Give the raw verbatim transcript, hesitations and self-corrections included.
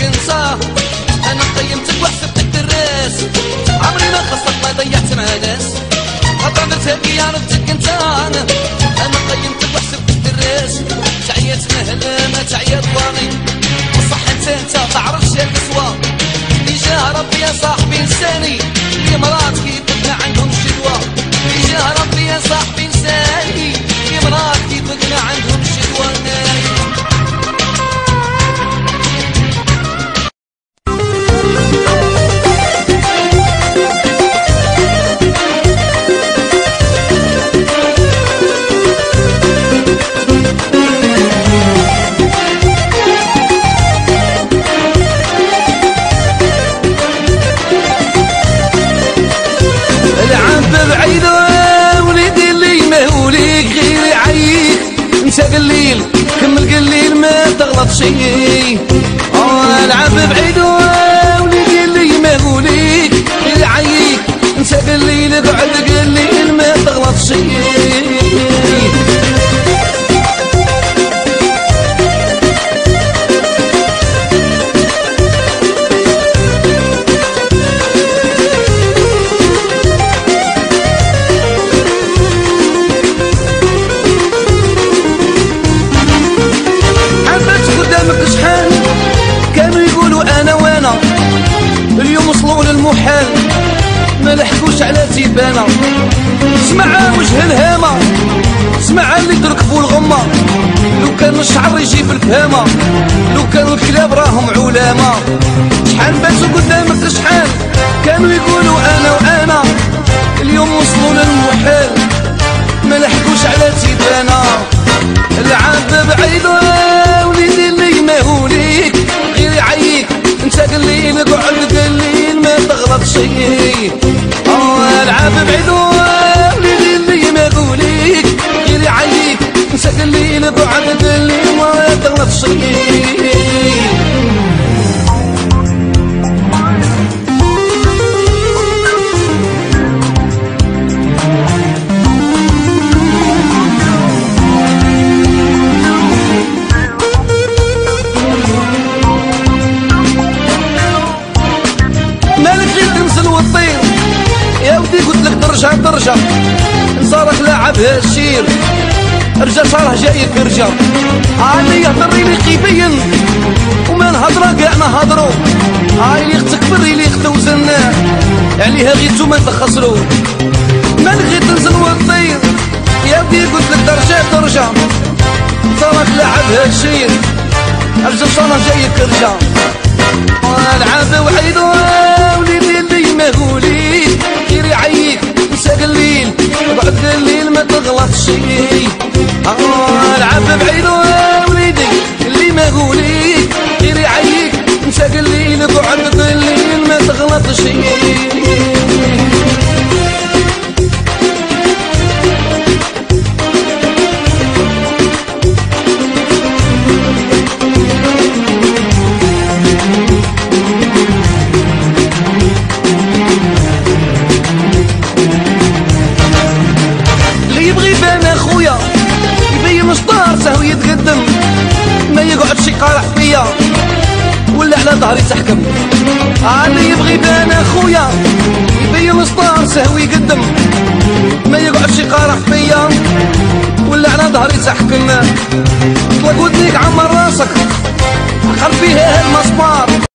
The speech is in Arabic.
ننساه. انا قيمتك وحسبتك دراس، عمري ما خصك ما ضيعت مع ناس. خاطر درتها ليا ردتك انت، انا قيمتك وحسبتك دراس. تعيات مهلا ما تعيات واني، بصح انت انت تعرفش النسوة. اللي جاه ربي يا صاحبي انساني، اللي مرات كيفك ما عندهم شدوة. اللي جاه ربي يا صاحبي انساني، اللي مرات كيفك ما عندهم شدوة. قليل كمل قليل ما تغلط شي. اه العب بعيد وليدي اللي ما يقوليك اللي عييك. انسى قليل اقعد قليل ما تغلط شي. اليوم وصلوا للمحال ما لحقوش على تيبانا. سمع وجه الهامة، سمع اللي تركبوا الغمة. لو كان الشعر يجيب الفهامة، لو كان الكلاب راهم علامة. شحال باتوا قدامك شحال كانوا يقولوا انا وانا. اليوم وصلوا للمحال ما لحقوش على تيبانا. العاب بعيد وليدي اللي ما يهوليك غير يعيك. انت قليل اقعد قليل ما تغلط شي. اه العاب بعيد وليدي اللي ما يقوليك غير يعيك. انت قليل اقعد قليل ما تغلط شي. درجة درجة صارك لاعبها الشير. رجع صاره جايك رجع هاي يهضر لي قيبين وما نهضرا كاع نهضرو. هاي لي تكبر لي توزنا عليها غير نتوما تخسرو. ما نغي تنزل وطير يا ودي قلت لك درجة درجة صارك لاعبها الشير. رجع صاره جايك رجع العاب وحيد وليدي اللي ما يقوليك غير يعيك. انسى قليل اقعد قليل ما تغلط شي. اه العب بعيد وليدي اللي ما يقوليك غير يعيك. انسى قليل اقعد قليل ما تغلط شي. يتقدم ما يقعدش يقارح فيا ولا على ظهري تحكم. اللي يبغي بان اخويا يبين سطار سهو يقدم ما يقعدش يقارح فيا ولا على ظهري تحكم. اطلق ودنيك عمر راسك خل فيها المسمار.